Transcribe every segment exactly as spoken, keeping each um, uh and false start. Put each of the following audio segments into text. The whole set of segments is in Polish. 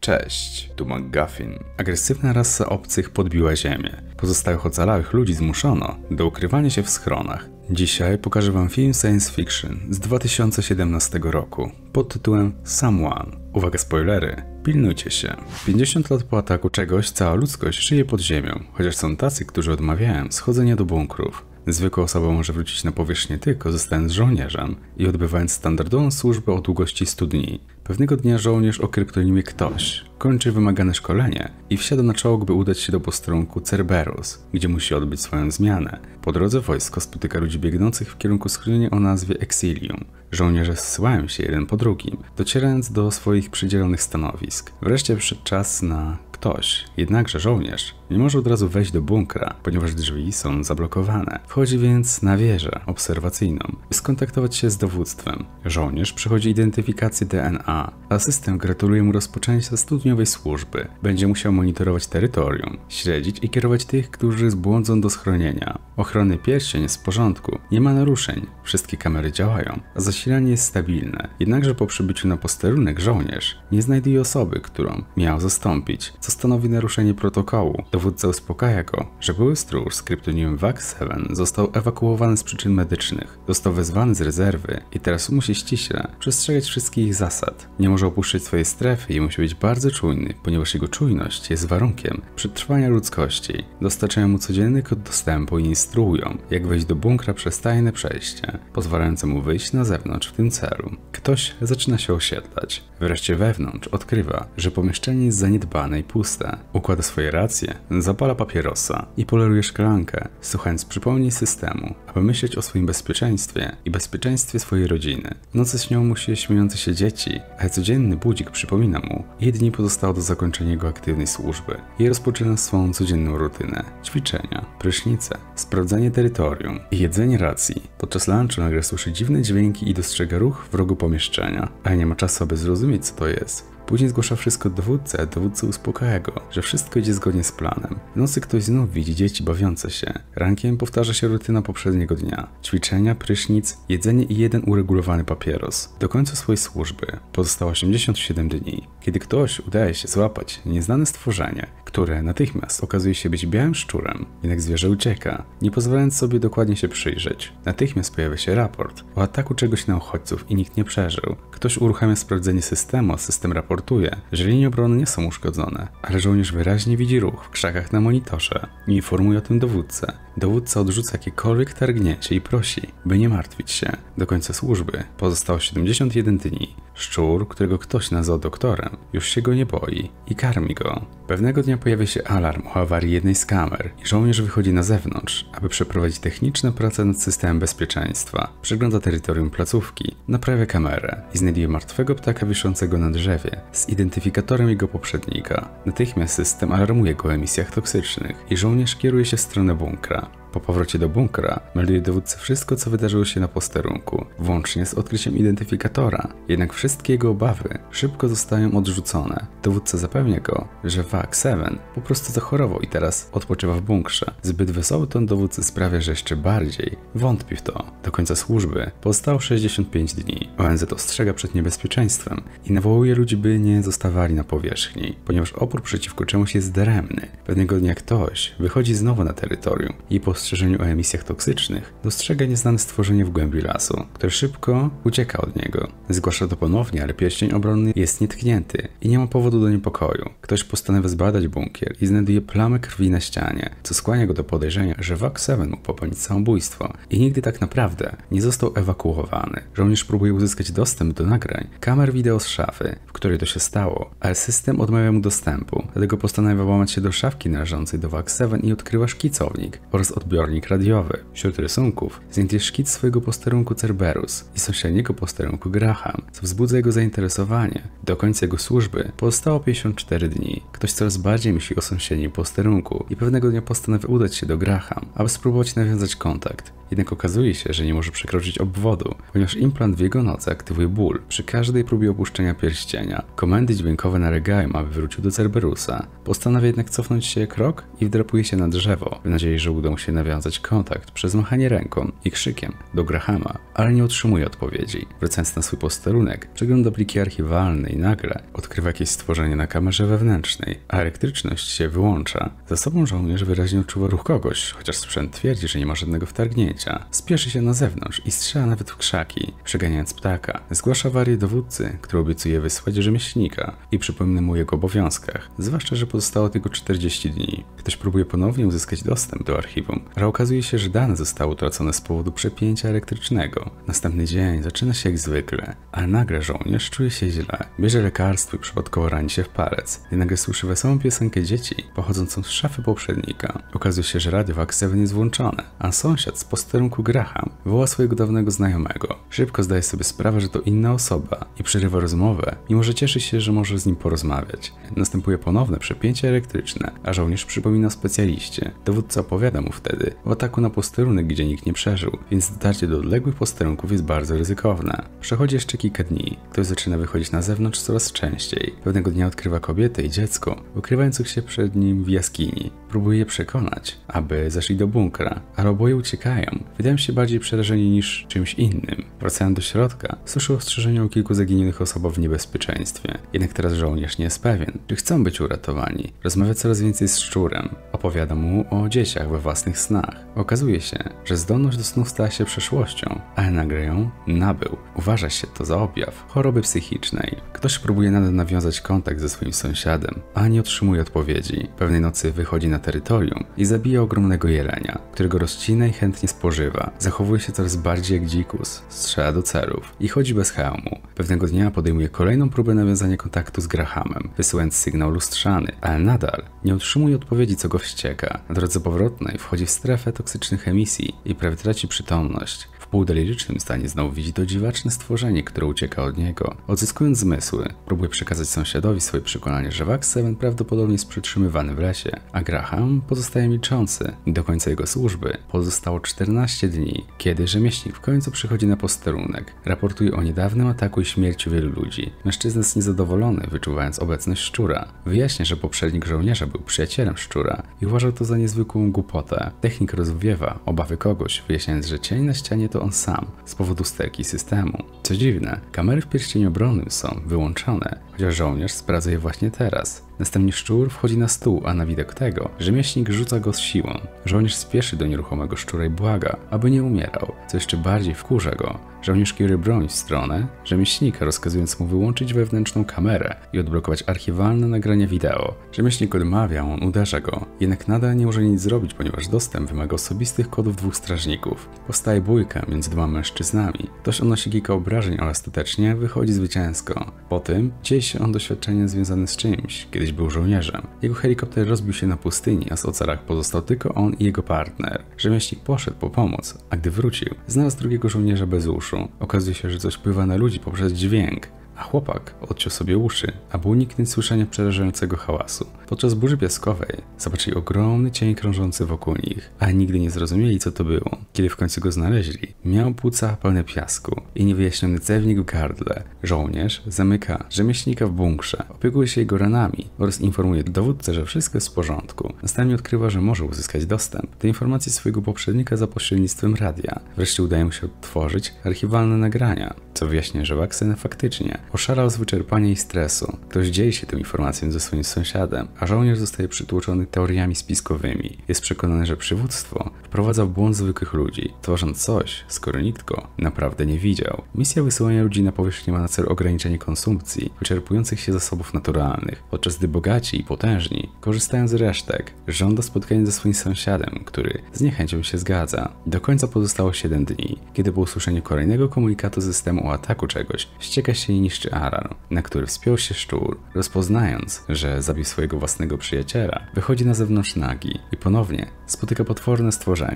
Cześć, tu McGuffin. Agresywna rasa obcych podbiła ziemię. Pozostałych ocalałych ludzi zmuszono do ukrywania się w schronach. Dzisiaj pokażę wam film science fiction z dwa tysiące siedemnastego roku pod tytułem Someone. Uwaga, spoilery, pilnujcie się. pięćdziesiąt lat po ataku czegoś cała ludzkość żyje pod ziemią, chociaż są tacy, którzy odmawiają schodzenia do bunkrów. Zwykła osoba może wrócić na powierzchnię tylko zostając żołnierzem i odbywając standardową służbę o długości stu dni. Pewnego dnia żołnierz o kryptonimie Ktoś kończy wymagane szkolenie i wsiada na czołg, by udać się do posterunku Cerberus, gdzie musi odbyć swoją zmianę. Po drodze wojsko spotyka ludzi biegnących w kierunku schronienia o nazwie Exilium. Żołnierze zsyłają się jeden po drugim, docierając do swoich przydzielonych stanowisk. Wreszcie przyszedł czas na Ktoś. Jednakże żołnierz nie może od razu wejść do bunkra, ponieważ drzwi są zablokowane. Wchodzi więc na wieżę obserwacyjną, by skontaktować się z dowództwem. Żołnierz przechodzi identyfikację D N A, a system gratuluje mu rozpoczęcia studniowej służby. Będzie musiał monitorować terytorium, śledzić i kierować tych, którzy zbłądzą do schronienia. Ochronny pierścień jest w porządku, nie ma naruszeń, wszystkie kamery działają, a zasilanie jest stabilne. Jednakże po przybyciu na posterunek żołnierz nie znajduje osoby, którą miał zastąpić, co stanowi naruszenie protokołu. Dowódca uspokaja go, że były stróż z kryptonimem V A C siedem został ewakuowany z przyczyn medycznych. Został wezwany z rezerwy i teraz musi ściśle przestrzegać wszystkich zasad. Nie może opuszczać swojej strefy i musi być bardzo czujny, ponieważ jego czujność jest warunkiem przetrwania ludzkości. Dostarczają mu codzienny kod dostępu i instruują, jak wejść do bunkra przez tajne przejście, pozwalające mu wyjść na zewnątrz w tym celu. Ktoś zaczyna się osiedlać. Wreszcie wewnątrz odkrywa, że pomieszczenie jest zaniedbane i puste. Układa swoje racje, zapala papierosa i poleruje szklankę, słuchając przypomnień systemu, aby myśleć o swoim bezpieczeństwie i bezpieczeństwie swojej rodziny. W nocy śnią mu się śmiejące się dzieci, a codzienny budzik przypomina mu, ile dni pozostało do zakończenia jego aktywnej służby. I rozpoczyna swą codzienną rutynę. Ćwiczenia, prysznice, sprawdzanie terytorium i jedzenie racji. Podczas lunchu nagle słyszy dziwne dźwięki i dostrzega ruch w rogu pomieszczenia, ale nie ma czasu, aby zrozumieć, co to jest. Później zgłasza wszystko dowódcy, a dowódca uspokaja go, że wszystko idzie zgodnie z planem. W nocy ktoś znów widzi dzieci bawiące się. Rankiem powtarza się rutyna poprzedniego dnia. Ćwiczenia, prysznic, jedzenie i jeden uregulowany papieros. Do końca swojej służby pozostało osiemdziesiąt siedem dni, kiedy Ktoś udaje się złapać nieznane stworzenie, które natychmiast okazuje się być białym szczurem. Jednak zwierzę ucieka, nie pozwalając sobie dokładnie się przyjrzeć. Natychmiast pojawia się raport o ataku czegoś na uchodźców i nikt nie przeżył. Ktoś uruchamia sprawdzenie systemu, a system raportuje, że linie obrony nie są uszkodzone, ale żołnierz wyraźnie widzi ruch w krzakach na monitorze i informuje o tym dowódcę. Dowódca odrzuca jakiekolwiek targnięcie i prosi, by nie martwić się. Do końca służby pozostało siedemdziesiąt jeden dni. Szczur, którego ktoś nazwał doktorem, już się go nie boi i karmi go. Pewnego dnia pojawia się alarm o awarii jednej z kamer i żołnierz wychodzi na zewnątrz, aby przeprowadzić techniczne prace nad systemem bezpieczeństwa. Przegląda terytorium placówki, naprawia kamerę i znajduje martwego ptaka wiszącego na drzewie z identyfikatorem jego poprzednika. Natychmiast system alarmuje go o emisjach toksycznych i żołnierz kieruje się w stronę bunkra. Po powrocie do bunkra melduje dowódcy wszystko, co wydarzyło się na posterunku, włącznie z odkryciem identyfikatora. Jednak wszystkie jego obawy szybko zostają odrzucone. Dowódca zapewnia go, że V A C siedem po prostu zachorował i teraz odpoczywa w bunkrze. Zbyt wesoły ton dowódcy sprawia, że jeszcze bardziej wątpi w to. Do końca służby pozostało sześćdziesiąt pięć dni. O N Z ostrzega przed niebezpieczeństwem i nawołuje ludzi, by nie zostawali na powierzchni, ponieważ opór przeciwko czemuś jest daremny. Pewnego dnia Ktoś wychodzi znowu na terytorium i po ostrzeżeniu o emisjach toksycznych dostrzega nieznane stworzenie w głębi lasu, które szybko ucieka od niego. Zgłasza to ponownie, ale pierścień obronny jest nietknięty i nie ma powodu do niepokoju. Ktoś postanawia zbadać bunkier i znajduje plamę krwi na ścianie, co skłania go do podejrzenia, że V A C siedem mógł popełnić samobójstwo i nigdy tak naprawdę nie został ewakuowany. Żołnierz próbuje uzyskać dostęp do nagrań kamer wideo z szafy, w której to się stało, ale system odmawia mu dostępu. Dlatego postanawia łamać się do szafki należącej do V A C siedem i odkrywa szkicownik oraz odbiornik radiowy. Wśród rysunków znajduje szkic swojego posterunku Cerberus i sąsiedniego posterunku Graham, co wzbudza jego zainteresowanie. Do końca jego służby pozostało pięćdziesiąt cztery dni. Ktoś coraz bardziej myśli o sąsiednim posterunku i pewnego dnia postanawia udać się do Graham, aby spróbować nawiązać kontakt. Jednak okazuje się, że nie może przekroczyć obwodu, ponieważ implant w jego nocy aktywuje ból przy każdej próbie opuszczenia pierścienia. Komendy dźwiękowe naregają, aby wrócił do Cerberusa. Postanawia jednak cofnąć się krok i wdrapuje się na drzewo, w nadziei, że uda mu się nawiązać kontakt przez machanie ręką i krzykiem do Grahama, ale nie otrzymuje odpowiedzi. Wracając na swój posterunek, przegląda pliki archiwalne i nagle odkrywa jakieś stworzenie na kamerze wewnętrznej, a elektryczność się wyłącza. Za sobą żołnierz wyraźnie odczuwa ruch kogoś, chociaż sprzęt twierdzi, że nie ma żadnego wtargnięcia. Spieszy się na zewnątrz i strzela nawet w krzaki, przeganiając ptaka. Zgłasza awarię dowódcy, który obiecuje wysłać rzemieślnika i przypomina mu o jego obowiązkach, zwłaszcza, że pozostało tylko czterdzieści dni. Ktoś próbuje ponownie uzyskać dostęp do archiwum, ale okazuje się, że dane zostały utracone z powodu przepięcia elektrycznego. Następny dzień zaczyna się jak zwykle, ale nagle żołnierz czuje się źle. Bierze lekarstwo i przypadkowo rani się w palec. I nagle słyszy wesołą piosenkę dzieci, pochodzącą z szafy poprzednika. Okazuje się, że radio Vax siedem jest włączone, a sąsiad z posterunku Graham woła swojego dawnego znajomego. Szybko zdaje sobie sprawę, że to inna osoba i przerywa rozmowę, mimo że cieszy się, że może z nim porozmawiać. Następuje ponowne przepięcie elektryczne, a żołnierz przypomina o specjaliście. Dowódca opowiada mu wtedy o ataku na posterunek, gdzie nikt nie przeżył, więc dotarcie do odległych posterunków jest bardzo ryzykowne. Przechodzi jeszcze kilka dni. Ktoś zaczyna wychodzić na zewnątrz coraz częściej. Pewnego dnia odkrywa kobietę i dziecko, ukrywających się przed nim w jaskini. Próbuje je przekonać, aby zeszli do bunkra, ale oboje uciekają. Wydają się bardziej przerażeni niż czymś innym. Wracając do środka, słyszy ostrzeżenia o kilku zaginionych osobach w niebezpieczeństwie. Jednak teraz żołnierz nie jest pewien, czy chcą być uratowani. Rozmawia coraz więcej z szczurem. Opowiada mu o dzieciach we własnych snach. Okazuje się, że zdolność do snów stała się przeszłością, ale nagle ją nabył. Uważa się to za objaw choroby psychicznej. Ktoś próbuje nadal nawiązać kontakt ze swoim sąsiadem, a nie otrzymuje odpowiedzi. Pewnej nocy wychodzi na terytorium i zabija ogromnego jelenia, którego rozcina i chętnie spożywa. Zachowuje się coraz bardziej jak dzikus, strzela do celów i chodzi bez hełmu. Pewnego dnia podejmuje kolejną próbę nawiązania kontaktu z Grahamem, wysyłając sygnał lustrzany, ale nadal nie otrzymuje odpowiedzi, co go wścieka. Na drodze powrotnej wchodzi w strefę toksycznych emisji i prawie traci przytomność. W półdelirycznym stanie znowu widzi to dziwaczne stworzenie, które ucieka od niego. Odzyskując zmysły, próbuje przekazać sąsiadowi swoje przekonanie, że Vax siedem prawdopodobnie jest przetrzymywany w lesie, a Graham pozostaje milczący. Do końca jego służby pozostało czternaście dni, kiedy rzemieślnik w końcu przychodzi na posterunek. Raportuje o niedawnym ataku i śmierci wielu ludzi. Mężczyzna jest niezadowolony, wyczuwając obecność szczura. Wyjaśnia, że poprzednik żołnierza był przyjacielem szczura i uważał to za niezwykłą głupotę. Technik rozwiewa obawy kogoś, wyjaśniając, że cień na ścianie to on sam, z powodu sterki systemu. Co dziwne, kamery w pierścieniu obronnym są wyłączone, chociaż żołnierz sprawdza je właśnie teraz. Następnie szczur wchodzi na stół, a na widok tego rzemieślnik rzuca go z siłą. Żołnierz spieszy do nieruchomego szczura i błaga, aby nie umierał, co jeszcze bardziej wkurza go. Żołnierz kieruje broń w stronę rzemieślnika, rozkazując mu wyłączyć wewnętrzną kamerę i odblokować archiwalne nagrania wideo. Rzemieślnik odmawia, on uderza go, jednak nadal nie może nic zrobić, ponieważ dostęp wymaga osobistych kodów dwóch strażników. Powstaje bójka między dwoma mężczyznami. Ktoś odnosi kilka obrażeń, ale ostatecznie wychodzi zwycięsko. Po tym dzieje się on doświadczenie związane z czymś, kiedyś był żołnierzem. Jego helikopter rozbił się na pustyni, a z ocalach pozostał tylko on i jego partner. Rzemieślnik poszedł po pomoc, a gdy wrócił, znalazł drugiego żołnierza bez uszu. Okazuje się, że coś wpływa na ludzi poprzez dźwięk, a chłopak odciął sobie uszy, aby uniknąć słyszenia przerażającego hałasu. Podczas burzy piaskowej zobaczyli ogromny cień krążący wokół nich, ale nigdy nie zrozumieli, co to było. Kiedy w końcu go znaleźli, miał płuca pełne piasku i niewyjaśniony cewnik w gardle. Żołnierz zamyka rzemieślnika w bunkrze, opiekuje się jego ranami oraz informuje dowódcę, że wszystko jest w porządku. Następnie odkrywa, że może uzyskać dostęp do informacji swojego poprzednika za pośrednictwem radia. Wreszcie udaje mu się odtworzyć archiwalne nagrania, co wyjaśnia, że Vax siedem faktycznie oszalał z wyczerpania i stresu. Ktoś dzieli się tą informacją ze swoim sąsiadem, a żołnierz zostaje przytłoczony teoriami spiskowymi. Jest przekonany, że przywództwo wprowadza w błąd zwykłych ludzi, tworząc coś, skoro nikt go naprawdę nie widział. Misja wysyłania ludzi na powierzchnię ma na celu ograniczenie konsumpcji wyczerpujących się zasobów naturalnych, podczas gdy bogaci i potężni korzystają z resztek. Żąda spotkania ze swoim sąsiadem, który z niechęcią się zgadza. Do końca pozostało siedem dni, kiedy po usłyszeniu kolejnego komunikatu systemu o ataku czegoś ścieka się i niszczy alarm, na który wspiął się szczur. Rozpoznając, że zabił swojego własnego przyjaciela, wychodzi na zewnątrz nagi i ponownie spotyka potworne stworzenie.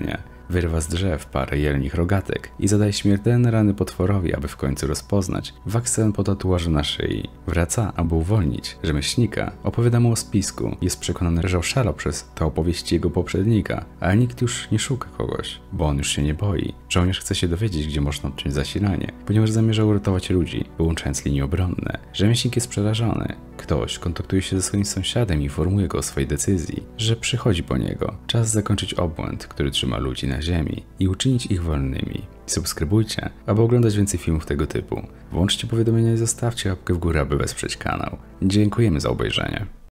Wyrwa z drzew parę jelnich rogatek i zadaje śmiertelne rany potworowi, aby w końcu rozpoznać Waxen po tatuażu na szyi. Wraca, aby uwolnić rzemieślnika, opowiada mu o spisku. Jest przekonany, że oszalał przez te opowieści jego poprzednika, ale nikt już nie szuka kogoś, bo on już się nie boi. Żołnierz chce się dowiedzieć, gdzie można odciąć zasilanie, ponieważ zamierza uratować ludzi, wyłączając linie obronne. Rzemieślnik jest przerażony. Ktoś kontaktuje się ze swoim sąsiadem i informuje go o swojej decyzji, że przychodzi po niego. Czas zakończyć obłęd, który trzyma ludzi na ziemi i uczynić ich wolnymi. Subskrybujcie, aby oglądać więcej filmów tego typu. Włączcie powiadomienia i zostawcie łapkę w górę, aby wesprzeć kanał. Dziękujemy za obejrzenie.